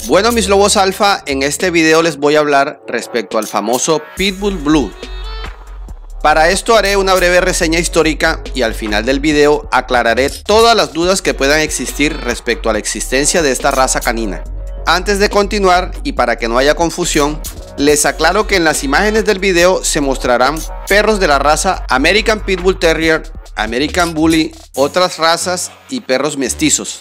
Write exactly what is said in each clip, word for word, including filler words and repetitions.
Bueno, mis lobos alfa, en este video les voy a hablar respecto al famoso Pitbull Blue. Para esto haré una breve reseña histórica y al final del video aclararé todas las dudas que puedan existir respecto a la existencia de esta raza canina. Antes de continuar y para que no haya confusión, les aclaro que en las imágenes del video se mostrarán perros de la raza American Pitbull Terrier, American Bully, otras razas y perros mestizos.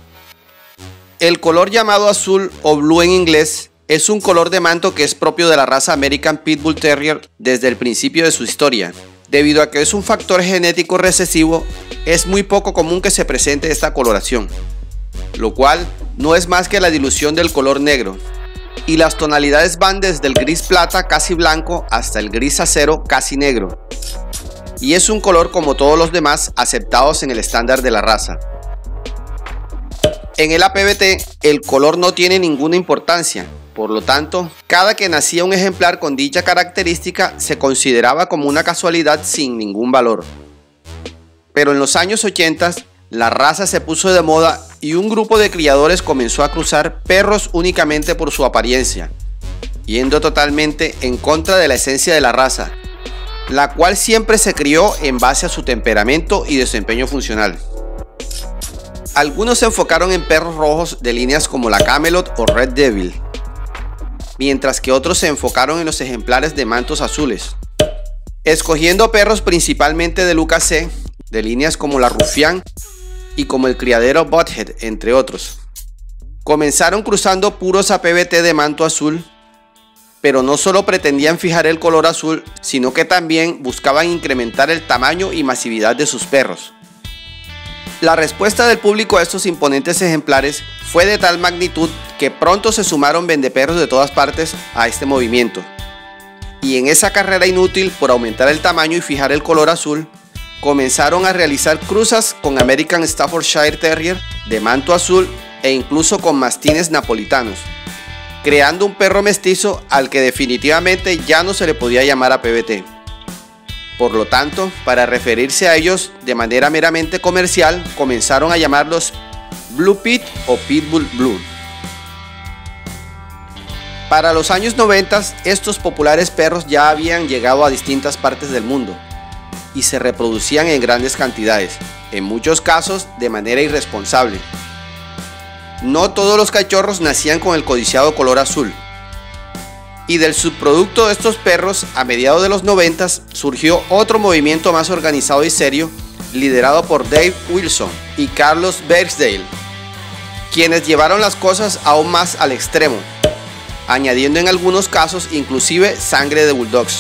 El color llamado azul o blue en inglés es un color de manto que es propio de la raza American Pitbull Terrier desde el principio de su historia. Debido a que es un factor genético recesivo, es muy poco común que se presente esta coloración, lo cual no es más que la dilución del color negro, y las tonalidades van desde el gris plata casi blanco hasta el gris acero casi negro, y es un color como todos los demás aceptados en el estándar de la raza. En el A P B T el color no tiene ninguna importancia, por lo tanto, cada que nacía un ejemplar con dicha característica se consideraba como una casualidad sin ningún valor. Pero en los años ochenta la raza se puso de moda y un grupo de criadores comenzó a cruzar perros únicamente por su apariencia, yendo totalmente en contra de la esencia de la raza, la cual siempre se crió en base a su temperamento y desempeño funcional. Algunos se enfocaron en perros rojos de líneas como la Camelot o Red Devil, mientras que otros se enfocaron en los ejemplares de mantos azules, escogiendo perros principalmente de U K C, de líneas como la Rufián y como el criadero Butthead, entre otros. Comenzaron cruzando puros A P B T de manto azul, pero no solo pretendían fijar el color azul, sino que también buscaban incrementar el tamaño y masividad de sus perros. La respuesta del público a estos imponentes ejemplares fue de tal magnitud que pronto se sumaron vendeperros de todas partes a este movimiento. Y en esa carrera inútil por aumentar el tamaño y fijar el color azul, comenzaron a realizar cruzas con American Staffordshire Terrier de manto azul e incluso con mastines napolitanos, creando un perro mestizo al que definitivamente ya no se le podía llamar A P B T. Por lo tanto, para referirse a ellos de manera meramente comercial, comenzaron a llamarlos Blue Pit o Pitbull Blue. Para los años noventa, estos populares perros ya habían llegado a distintas partes del mundo y se reproducían en grandes cantidades, en muchos casos de manera irresponsable. No todos los cachorros nacían con el codiciado color azul. Y del subproducto de estos perros, a mediados de los noventa, surgió otro movimiento más organizado y serio, liderado por Dave Wilson y Carlos Bergsdale, quienes llevaron las cosas aún más al extremo, añadiendo en algunos casos inclusive sangre de bulldogs.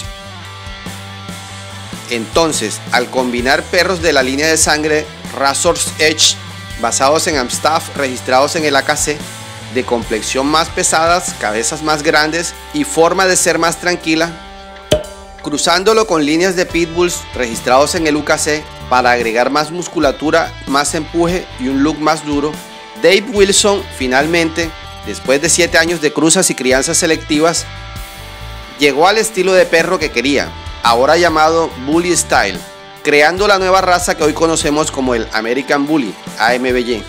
Entonces, al combinar perros de la línea de sangre Razor's Edge, basados en Amstaff registrados en el A K C, de complexión más pesadas, cabezas más grandes y forma de ser más tranquila, cruzándolo con líneas de pitbulls registrados en el U K C para agregar más musculatura, más empuje y un look más duro, Dave Wilson finalmente, después de siete años de cruzas y crianzas selectivas, llegó al estilo de perro que quería, ahora llamado Bully Style, creando la nueva raza que hoy conocemos como el American Bully, A M B Y.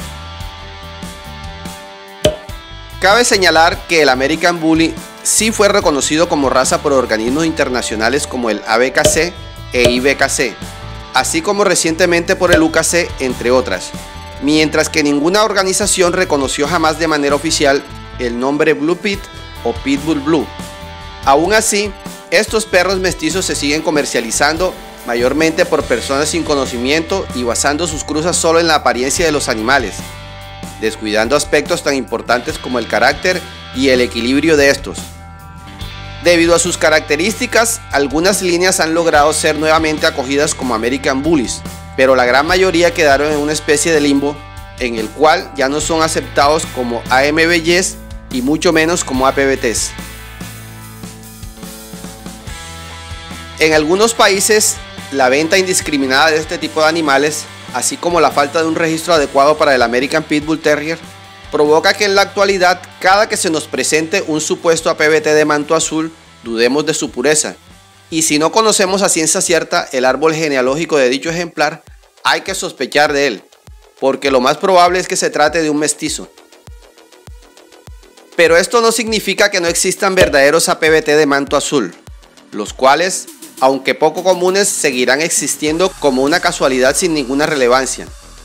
Cabe señalar que el American Bully sí fue reconocido como raza por organismos internacionales como el A B K C e I B K C, así como recientemente por el U K C, entre otras, mientras que ninguna organización reconoció jamás de manera oficial el nombre Blue Pit o Pitbull Blue. Aún así, estos perros mestizos se siguen comercializando mayormente por personas sin conocimiento y basando sus cruzas solo en la apariencia de los animales, descuidando aspectos tan importantes como el carácter y el equilibrio de estos. Debido a sus características, algunas líneas han logrado ser nuevamente acogidas como American Bullies, pero la gran mayoría quedaron en una especie de limbo en el cual ya no son aceptados como A M B Ys y mucho menos como A P B Ts. En algunos países, la venta indiscriminada de este tipo de animales, así como la falta de un registro adecuado para el American Pitbull Terrier, provoca que en la actualidad, cada que se nos presente un supuesto A P B T de manto azul, dudemos de su pureza. Y si no conocemos a ciencia cierta el árbol genealógico de dicho ejemplar, hay que sospechar de él, porque lo más probable es que se trate de un mestizo. Pero esto no significa que no existan verdaderos A P V T de manto azul, los cuales, aunque poco comunes, seguirán existiendo como una casualidad sin ninguna relevancia.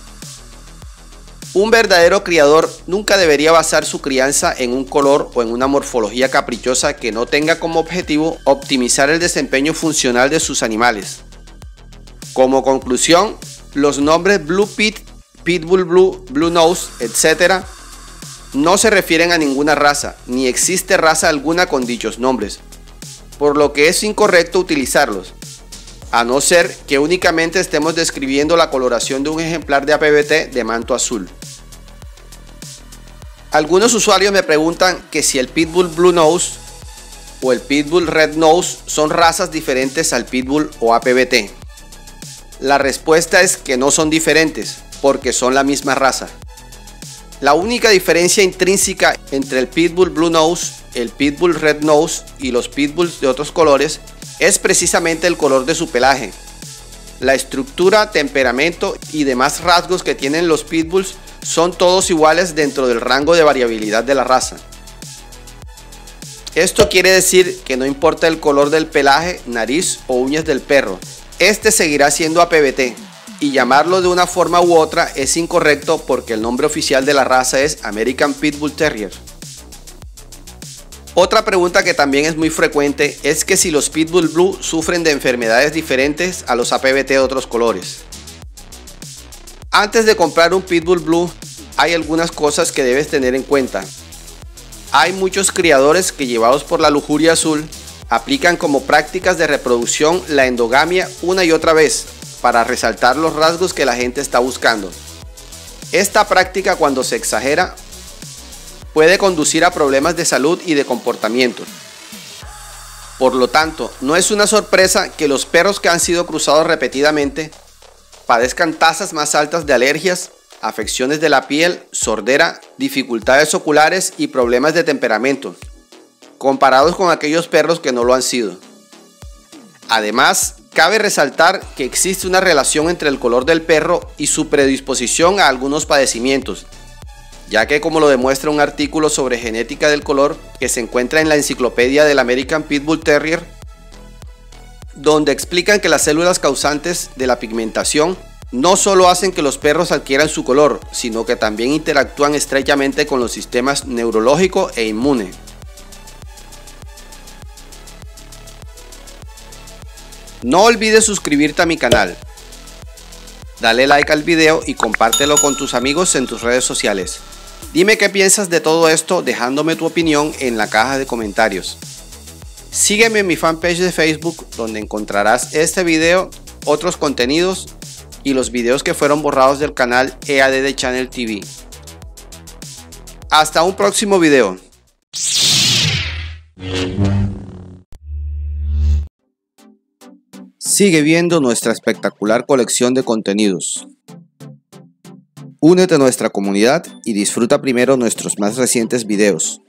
Un verdadero criador nunca debería basar su crianza en un color o en una morfología caprichosa que no tenga como objetivo optimizar el desempeño funcional de sus animales. Como conclusión, los nombres Blue Pit, Pitbull Blue, Blue Nose, etcétera no se refieren a ninguna raza, ni existe raza alguna con dichos nombres, por lo que es incorrecto utilizarlos, a no ser que únicamente estemos describiendo la coloración de un ejemplar de A P V T de manto azul. Algunos usuarios me preguntan que si el Pitbull Blue Nose o el Pitbull Red Nose son razas diferentes al Pitbull o A P V T. La respuesta es que no son diferentes, porque son la misma raza. La única diferencia intrínseca entre el Pitbull Blue Nose, el Pitbull Red Nose y los Pitbulls de otros colores es precisamente el color de su pelaje. La estructura, temperamento y demás rasgos que tienen los Pitbulls son todos iguales dentro del rango de variabilidad de la raza. Esto quiere decir que no importa el color del pelaje, nariz o uñas del perro, este seguirá siendo A P V T, y llamarlo de una forma u otra es incorrecto porque el nombre oficial de la raza es American Pitbull Terrier. Otra pregunta que también es muy frecuente es que si los Pitbull Blue sufren de enfermedades diferentes a los A P V T de otros colores. Antes de comprar un Pitbull Blue, hay algunas cosas que debes tener en cuenta. Hay muchos criadores que, llevados por la lujuria azul, aplican como prácticas de reproducción la endogamia una y otra vez para resaltar los rasgos que la gente está buscando. Esta práctica, cuando se exagera, puede conducir a problemas de salud y de comportamiento. Por lo tanto, no es una sorpresa que los perros que han sido cruzados repetidamente padezcan tasas más altas de alergias, afecciones de la piel, sordera, dificultades oculares y problemas de temperamento, comparados con aquellos perros que no lo han sido. Además, cabe resaltar que existe una relación entre el color del perro y su predisposición a algunos padecimientos, ya que, como lo demuestra un artículo sobre genética del color que se encuentra en la enciclopedia del American Pitbull Terrier, donde explican que las células causantes de la pigmentación no solo hacen que los perros adquieran su color, sino que también interactúan estrechamente con los sistemas neurológico e inmune. No olvides suscribirte a mi canal, dale like al video y compártelo con tus amigos en tus redes sociales. Dime qué piensas de todo esto dejándome tu opinión en la caja de comentarios. Sígueme en mi fanpage de Facebook, donde encontrarás este video, otros contenidos y los videos que fueron borrados del canal E A D de Channel T V. Hasta un próximo video. Sigue viendo nuestra espectacular colección de contenidos. Únete a nuestra comunidad y disfruta primero nuestros más recientes videos.